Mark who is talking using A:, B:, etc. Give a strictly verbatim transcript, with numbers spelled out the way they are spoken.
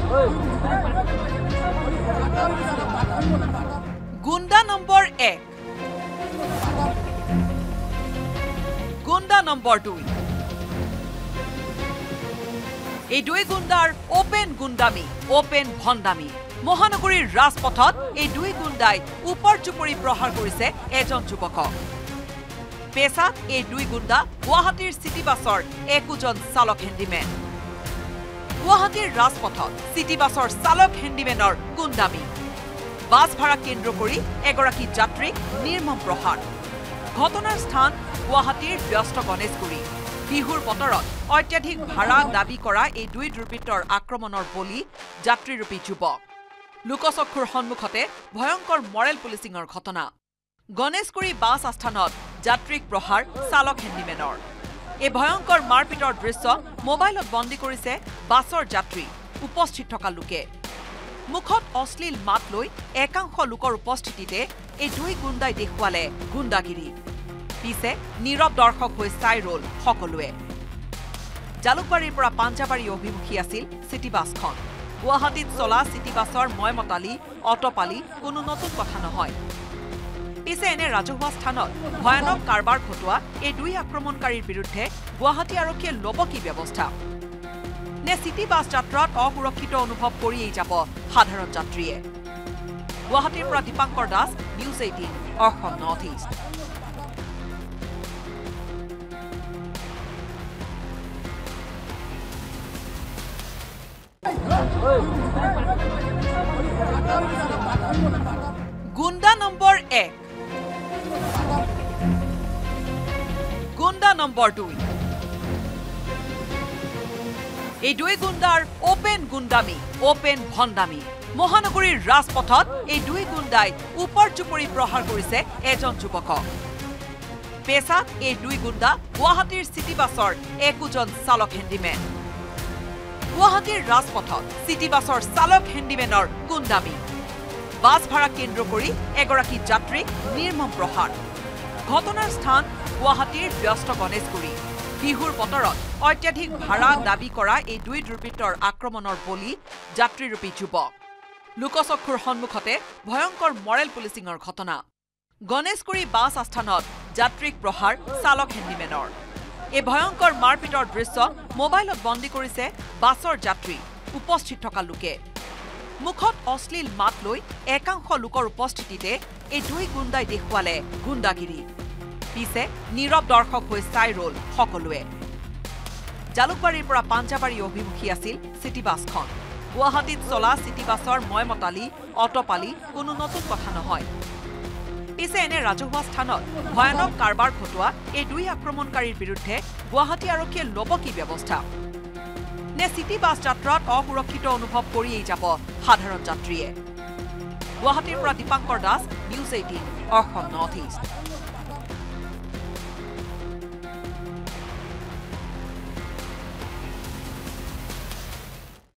A: গুণ্ডা number এক, গুণ্ডা number দুই। এই দুই গুণ্ডাৰ ওপেন গুণ্ডামি, ওপেন ভণ্ডামি। মহানগৰীৰ ৰাজপথত এই দুই গুণ্ডাই ওপৰ চুপৰি প্ৰহাৰ কৰিছে এজন যুৱকক। পেছাত এই দুই গুণ্ডা গুৱাহাটীৰ চিটি বাছৰ একোজন চালক হেণ্ডিমেন। গুৱাহাটীৰ ৰাজপথত চিটি বাছৰ চালক হেণ্ডিমেনৰ গুণ্ডামি। বাছ ভাড়া কেন্দ্ৰ কৰি এগৰাকী যাত্ৰীক নিৰ্মম প্ৰহাৰ। ঘটনাৰ স্থান গুৱাহাটীৰ ব্যস্ত গণেশগুৰি। বিহুৰ বতৰত অত্যাধিক ভাড়া দাবী কৰা এই দুই দুৰ্বৃত্তৰ আক্ৰমণৰ বলি যাত্ৰীৰূপী যুৱক। লোকচক্ষুৰ সন্মুখতে ভয়ংকৰ মৰেল পুলিচিঙৰ ঘটনা। গণেশগুৰি বাছ আস্থানত যাত্ৰীক প্ৰহাৰ চালক হেণ্ডিমেনৰ। এই ভয়ংকৰ মাৰপিটৰ দৃশ্য মোবাইলত বন্দী কৰিছে বাছৰ যাত্ৰী উপস্থিত থকা লোকে। মুখত অশ্লীল মাত লৈ একাংশ লোকৰ উপস্থিতিতে এই দুই গুণ্ডাই দেখুৱালে গুণ্ডাগিৰি। পিছে নীৰৱ দৰ্শক হৈ চাই ৰল সকলোৱে। জালুকবাৰীৰ পৰা পাঞ্জাবাৰী অভিমুখী আছিল চিটি বাছখন। গুৱাহাটীত চলা চিটি বাছৰ ময়মতালি অটপালি কোনো নতুন কথা নহয়। পিছে এনে ৰাজহুৱা স্থানত ভয়ানক কাৰবাৰ ঘটোৱা এই দুই আক্ৰমণকাৰীৰ বিৰুদ্ধে গুৱাহাটী আৰক্ষীয়ে ল'ব কি ব্যৱস্থা? নে চিটি বাছ যাত্ৰাত অসুৰক্ষিত অনুভৱ কৰিয়েই যাব সাধাৰণ যাত্ৰীয়ে? গুৱাহাটীৰ পৰা Dipankar Das, news eighteen Assam north east. গুণ্ডা নম্বৰ এক, গুণ্ডা নম্বৰ দুই। এই দুই গুণ্ডাৰ ওপেন গুণ্ডামি, ওপেন ভণ্ডামি। মহানগৰীৰ ৰাজপথত এই দুই গুণ্ডাই ওপৰ চুপৰি প্ৰহাৰ কৰিছে এজন যুৱকক। পেছাত এই দুই গুণ্ডা গুৱাহাটীৰ চিটি বাছৰ একোজন চালক হেণ্ডিমেন। গুৱাহাটীৰ ৰাজপথত চিটি বাছৰ চালক হেণ্ডিমেনৰ গুণ্ডামি। বাছ ভাড়া কেন্দ্ৰ কৰি এগৰাকী যাত্ৰীক নিৰ্মম প্ৰহাৰ। ঘটনাৰ স্থান গুৱাহাটীৰ ব্যস্ত গণেশগুৰি। বিহুৰ বতৰত অত্যাধিক ভাড়া দাবী কৰা এই দুই দুৰ্বৃত্তৰ আক্ৰমণৰ বলি যাত্ৰীৰূপী যুৱক। লোকচক্ষুৰ সন্মুখতে ভয়ংকৰ মৰেল পুলিচিঙৰ ঘটনা। গণেশগুৰি বাছ আস্থানত যাত্ৰীক প্ৰহাৰ চালক হেণ্ডিমেনৰ। এই ভয়ংকৰ মাৰপিটৰ দৃশ্য মোবাইলত বন্দী কৰিছে বাছৰ যাত্ৰী উপস্থিত থকা লোকে। মুখত অশ্লীল মাত লৈ একাংশ লোকৰ উপস্থিতিতে এই দুই গুণ্ডাই দেখুৱালে গুণ্ডাগিৰি। পিছে নীৰৱ দৰ্শক হৈ চাই ৰল সকলোৱে। জালুকবাৰীৰ পৰা পাঞ্জাবাৰী অভিমুখী আছিল চিটি বাছখন। গুৱাহাটীত চলা চিটি বাছৰ ময়মতালি অটপালি কোনো নতুন কথা নহয়। পিছে এনে ৰাজহুৱা স্থানত ভয়ানক কাৰবাৰ ঘটোৱা এই দুই আক্ৰমণকাৰীৰ বিৰুদ্ধে গুৱাহাটী আৰক্ষীয়ে ল'ব কি ব্যৱস্থা? নে চিটি বাছ যাত্ৰাত অসুৰক্ষিত অনুভৱ কৰিয়েই যাব সাধাৰণ যাত্ৰীয়ে? গুৱাহাটীৰ পৰা Dipankar Das, news eighteen Assam north east.